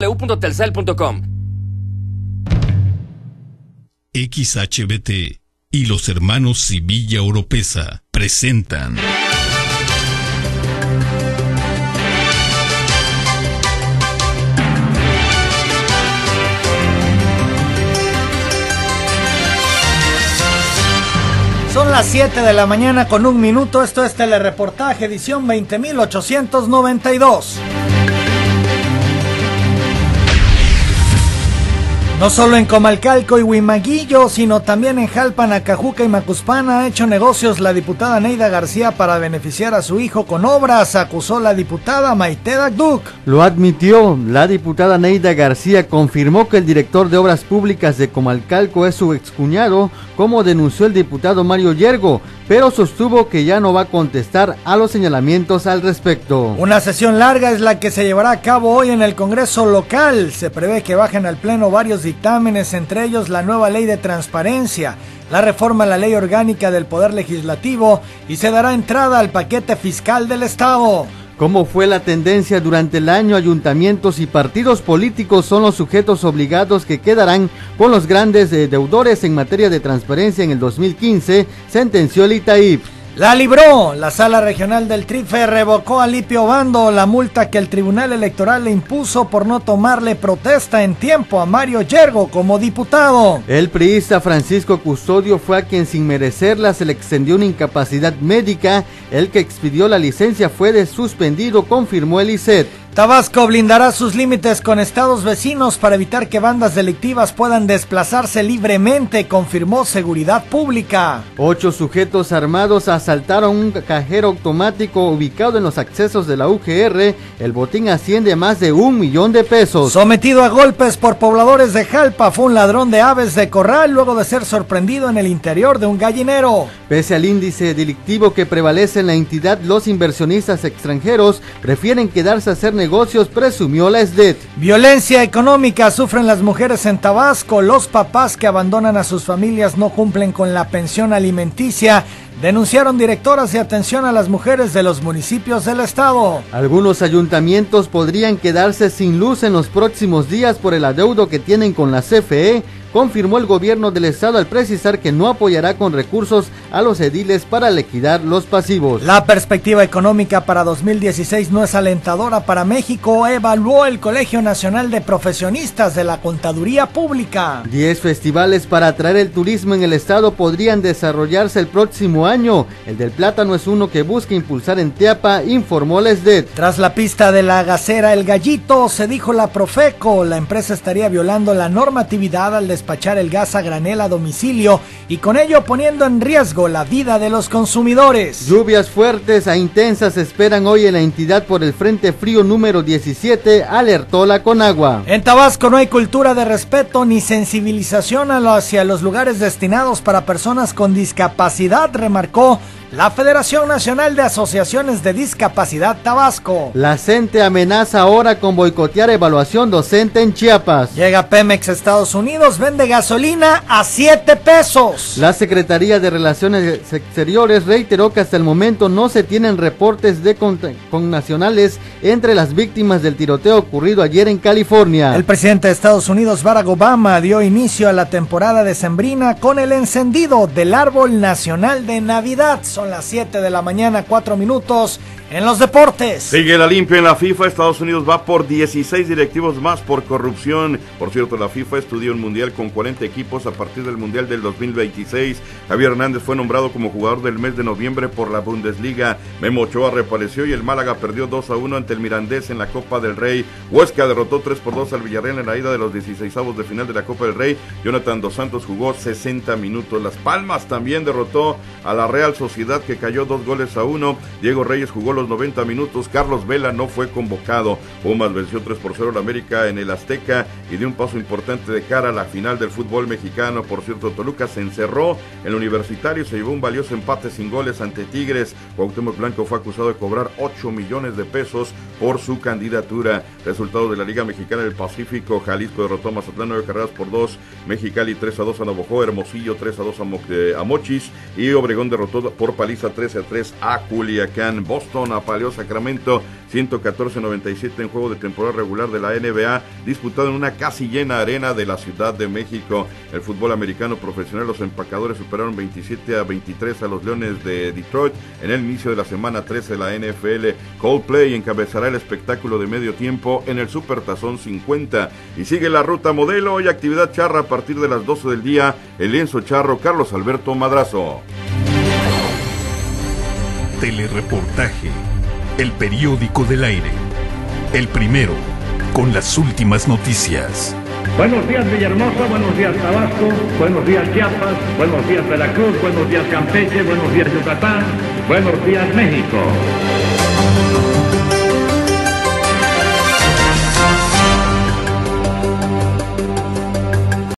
www.telcel.com. XHBT y los hermanos Civilla Oropesa presentan Son las 7 de la mañana con 1 minuto. Esto es Telereportaje, edición 20.892. No solo en Comalcalco y Huimaguillo, sino también en Jalpan, Acajuca y Macuspana ha hecho negocios la diputada Neida García para beneficiar a su hijo con obras, acusó la diputada Maite Dagduc. Lo admitió, la diputada Neida García confirmó que el director de Obras Públicas de Comalcalco es su excuñado, como denunció el diputado Mario Yergo, pero sostuvo que ya no va a contestar a los señalamientos al respecto. Una sesión larga es la que se llevará a cabo hoy en el Congreso local. Se prevé que bajen al Pleno varios dictámenes, entre ellos la nueva ley de transparencia, la reforma a la ley orgánica del Poder Legislativo y se dará entrada al paquete fiscal del Estado. Como fue la tendencia durante el año, ayuntamientos y partidos políticos son los sujetos obligados que quedarán con los grandes deudores en materia de transparencia en el 2015, sentenció el ITAIP. La libró. La Sala Regional del Trife revocó a Lipio Bando la multa que el Tribunal Electoral le impuso por no tomarle protesta en tiempo a Mario Yergo como diputado. El priista Francisco Custodio fue a quien sin merecerla se le extendió una incapacidad médica. El que expidió la licencia fue suspendido, confirmó el ICET. Tabasco blindará sus límites con estados vecinos para evitar que bandas delictivas puedan desplazarse libremente, confirmó Seguridad Pública. 8 sujetos armados asaltaron un cajero automático ubicado en los accesos de la UGR. El botín asciende a más de 1 millón de pesos. Sometido a golpes por pobladores de Jalpa, fue un ladrón de aves de corral luego de ser sorprendido en el interior de un gallinero. Pese al índice delictivo que prevalece en la entidad, los inversionistas extranjeros prefieren quedarse a hacer negocios, presumió la SDET. Violencia económica sufren las mujeres en Tabasco. Los papás que abandonan a sus familias no cumplen con la pensión alimenticia, denunciaron directoras de atención a las mujeres de los municipios del estado. Algunos ayuntamientos podrían quedarse sin luz en los próximos días por el adeudo que tienen con la CFE, confirmó el gobierno del estado al precisar que no apoyará con recursos a los ediles para liquidar los pasivos. La perspectiva económica para 2016 no es alentadora para México, evaluó el Colegio Nacional de Profesionistas de la Contaduría Pública. 10 festivales para atraer el turismo en el estado podrían desarrollarse el próximo año. El del plátano es uno que busca impulsar en Teapa, informó la SDET. Tras la pista de la gasera El Gallito, se dijo la Profeco, la empresa estaría violando la normatividad al despachar el gas a granel a domicilio y con ello poniendo en riesgo la vida de los consumidores. Lluvias fuertes a intensas se esperan hoy en la entidad por el Frente Frío número 17, alertó la Conagua. En Tabasco no hay cultura de respeto ni sensibilización hacia los lugares destinados para personas con discapacidad, remarcó la Federación Nacional de Asociaciones de Discapacidad Tabasco. La CENTE amenaza ahora con boicotear evaluación docente en Chiapas. Llega Pemex a Estados Unidos, vende gasolina a 7 pesos. La Secretaría de Relaciones Exteriores reiteró que hasta el momento no se tienen reportes de connacionales entre las víctimas del tiroteo ocurrido ayer en California. El presidente de Estados Unidos, Barack Obama, dio inicio a la temporada decembrina con el encendido del árbol nacional de Navidad. Son las 7 de la mañana, 4 minutos. En los deportes. Sigue la limpia en la FIFA. Estados Unidos va por 16 directivos más por corrupción. Por cierto, la FIFA estudió un mundial con 40 equipos a partir del mundial del 2026. Javier Hernández fue nombrado como jugador del mes de noviembre por la Bundesliga. Memo Ochoa reapareció y el Málaga perdió 2-1 ante el Mirandés en la Copa del Rey. Huesca derrotó 3-2 al Villarreal en la ida de los 16avos de final de la Copa del Rey. Jonathan Dos Santos jugó 60 minutos. Las Palmas también derrotó a la Real Sociedad, que cayó 2-1. Diego Reyes jugó los 90 minutos. Carlos Vela no fue convocado. Pumas venció 3-0 al América en el Azteca y dio un paso importante de cara a la final del fútbol mexicano. Por cierto, Toluca se encerró en el Universitario y se llevó un valioso empate sin goles ante Tigres. Cuauhtémoc Blanco fue acusado de cobrar 8 millones de pesos por su candidatura. Resultados de la Liga Mexicana del Pacífico: Jalisco derrotó a Mazatlán 9-2, Mexicali 3-2 a Navojoa, Hermosillo 3-2 a Mochis y Obregón derrotó por paliza 13-3 a Culiacán. Boston Boston apaleó Sacramento 114-97 en juego de temporada regular de la NBA, disputado en una casi llena arena de la Ciudad de México. El fútbol americano profesional, los empacadores superaron 27-23 a los Leones de Detroit en el inicio de la semana 13 de la NFL. Coldplay encabezará el espectáculo de medio tiempo en el Supertazón 50. Y sigue la ruta modelo y actividad charra a partir de las 12 del día. El lienzo charro, Carlos Alberto Madrazo. Telereportaje, el periódico del aire. El primero, con las últimas noticias. Buenos días Villahermosa, buenos días Tabasco, buenos días Chiapas, buenos días Veracruz, buenos días Campeche, buenos días Yucatán, buenos días México.